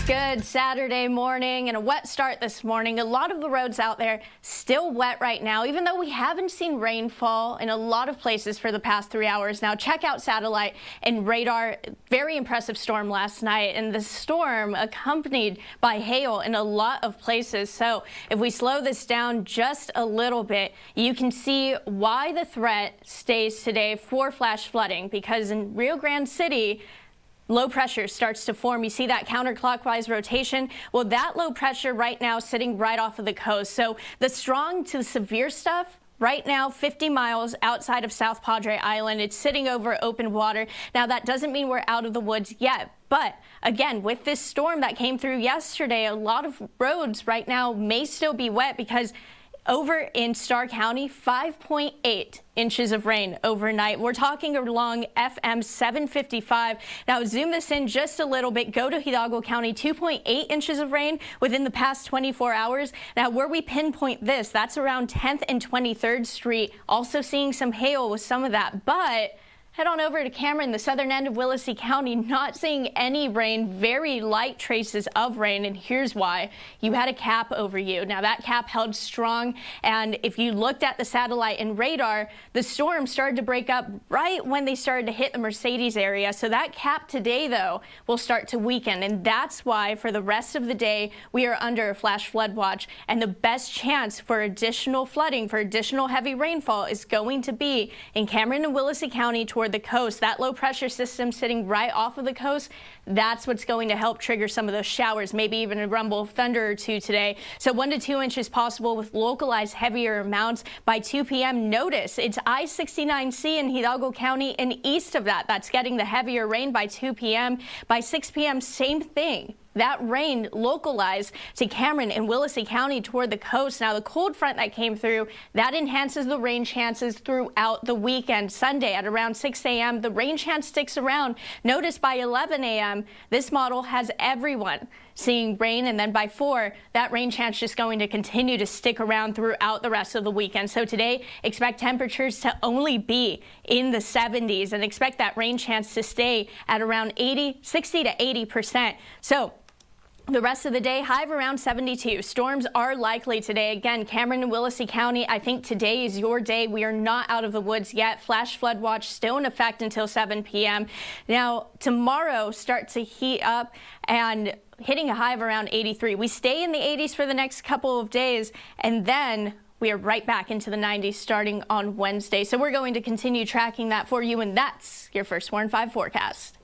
Good Saturday morning and a wet start this morning. A lot of the roads out there still wet right now, even though we haven't seen rainfall in a lot of places for the past 3 hours now. Check out satellite and radar. Very impressive storm last night, and the storm accompanied by hail in a lot of places. So if we slow this down just a little bit, you can see why the threat stays today for flash flooding, because in Rio Grande City, low pressure starts to form. You see that counterclockwise rotation? Well, that low pressure right now sitting right off of the coast. So the strong to severe stuff right now, 50 miles outside of South Padre Island. It's sitting over open water. Now, that doesn't mean we're out of the woods yet. But again, with this storm that came through yesterday, a lot of roads right now may still be wet because over in Starr County, 5.8 inches of rain overnight. We're talking along FM 755. Now zoom this in just a little bit. Go to Hidalgo County, 2.8 inches of rain within the past 24 hours. Now where we pinpoint this, that's around 10th and 23rd Street. Also seeing some hail with some of that, but head on over to Cameron, the southern end of Willacy County, not seeing any rain, very light traces of rain, and here's why. You had a cap over you. Now that cap held strong, and if you looked at the satellite and radar, the storm started to break up right when they started to hit the Mercedes area. So that cap today, though, will start to weaken, and that's why for the rest of the day, we are under a flash flood watch, and the best chance for additional flooding, for additional heavy rainfall is going to be in Cameron and Willacy County toward the coast. That low pressure system sitting right off of the coast, that's what's going to help trigger some of those showers, maybe even a rumble of thunder or two today. So 1 to 2 inches possible with localized heavier amounts by 2 p.m. Notice it's I-69C in Hidalgo County, and east of that, that's getting the heavier rain by 2 p.m. By 6 p.m., same thing. That rain localized to Cameron and Willacy County toward the coast. Now, the cold front that came through, that enhances the rain chances throughout the weekend. Sunday at around 6 a.m., the rain chance sticks around. Notice by 11 a.m., this model has everyone seeing rain, and then by 4, that rain chance just going to continue to stick around throughout the rest of the weekend. So today, expect temperatures to only be in the 70s, and expect that rain chance to stay at around 60 to 80%. So the rest of the day, high of around 72. Storms are likely today. Again, Cameron and Willacy County, I think today is your day. We are not out of the woods yet. Flash flood watch still in effect until 7 p.m. Now, tomorrow starts to heat up and hitting a high of around 83. We stay in the 80s for the next couple of days, and then we are right back into the 90s starting on Wednesday. So we're going to continue tracking that for you, and that's your First Warn 5 forecast.